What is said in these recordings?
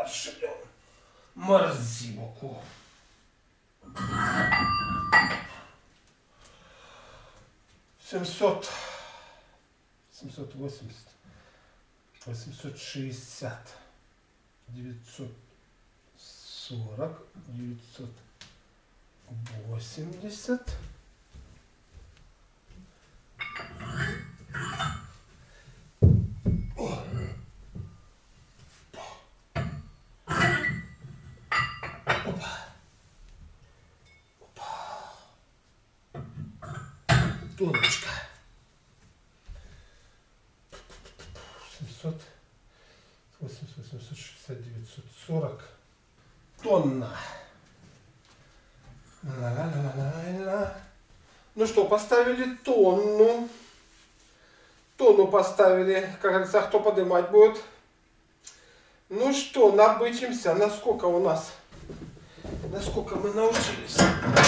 пошлем. Мерси боку. 700, 780, 860, 940, 980. Тоночка. 700, 860, 940. Тонна. Ла-ла-ла-ла-ла. Ну что, поставили тонну. Тонну поставили. Как говорится, кто поднимать будет? Ну что, набычимся. Насколько у нас? Насколько мы научились?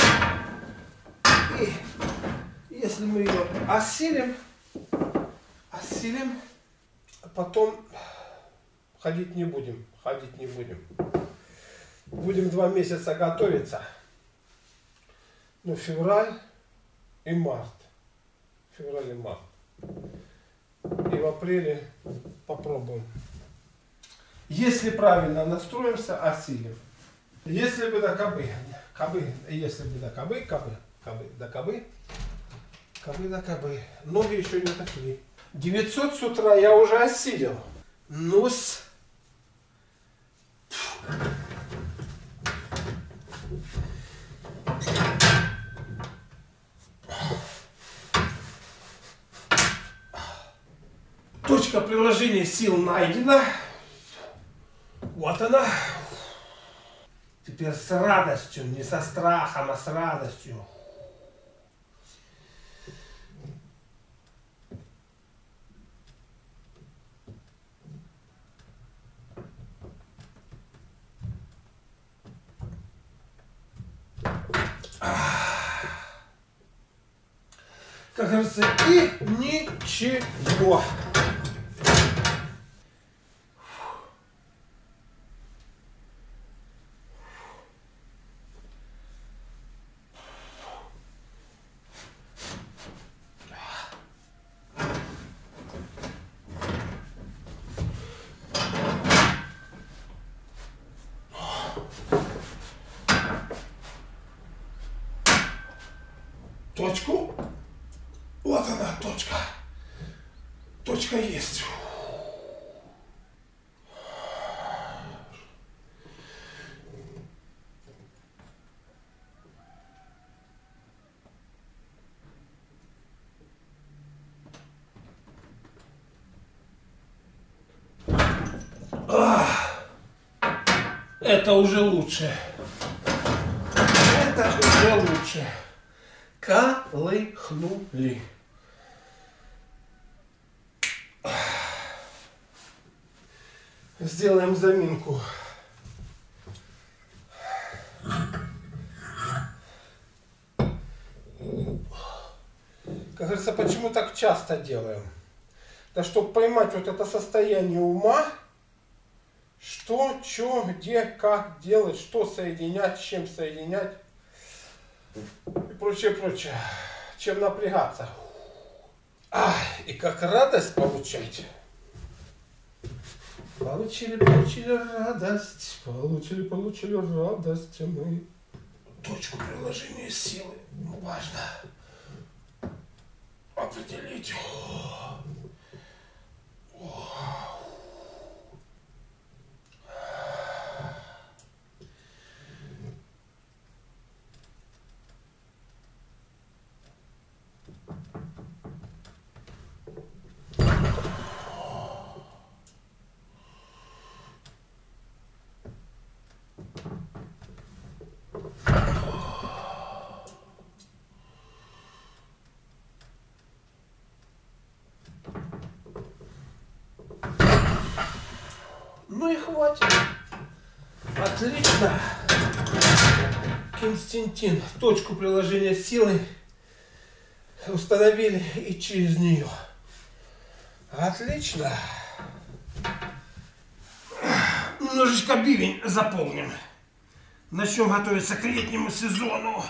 И если мы ее осилим, потом ходить не будем. Будем 2 месяца готовиться. Ну, февраль и март. И в апреле попробуем. Если правильно настроимся, осилим. Если бы да кабы, если бы да кабы, ноги еще не такие. 900 с утра я уже осилил. Ну-с. Точка приложения сил найдена. Вот она. Теперь с радостью, не со страхом, а с радостью. Как говорится, и ничего. Точку. Вот она, точка. Точка есть. Это уже лучше. Это уже лучше. Колыхнули. Сделаем заминку. Как говорится, почему так часто делаем? Да чтобы поймать вот это состояние ума, что, что, где, как делать, что соединять, с чем соединять и прочее, прочее. Чем напрягаться. И как радость получать. Получили радость. Получили радость. Мы точку приложения силы важно определить. Ну и хватит. Отлично. Константин, точку приложения силы установили и через нее. Немножечко бивень заполним. Начнем готовиться к летнему сезону.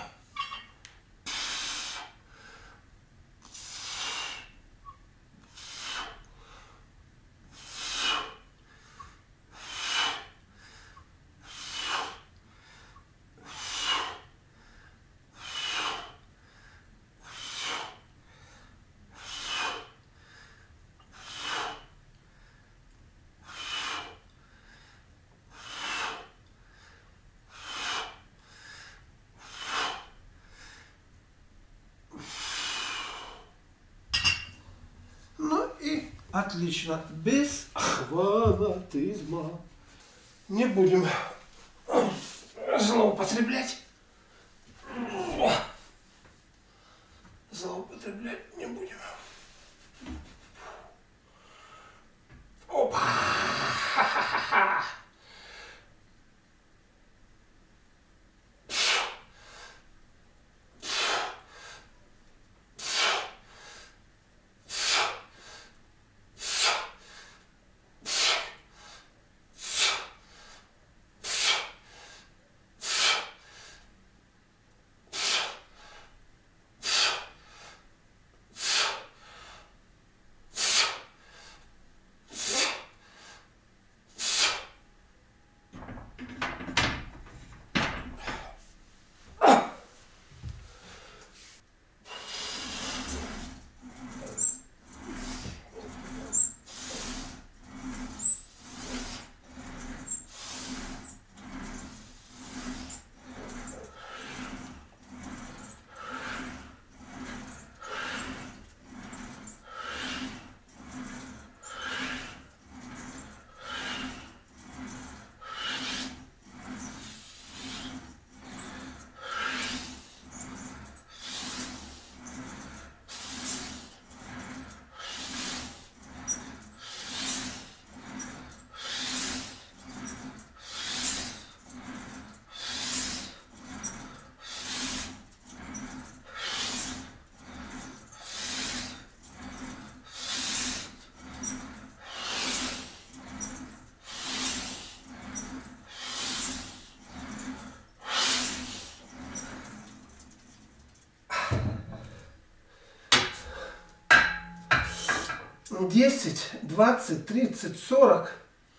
Отлично, без фанатизма. Не будем злоупотреблять. Злоупотреблять не будем. Опа! Ха-ха-ха-ха! Десять, 20, 30, 40,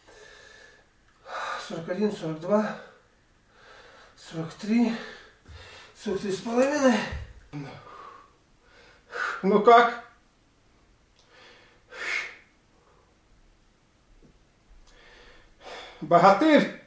41, 42, 43, 43 с половиной. Ну как? Богатырь?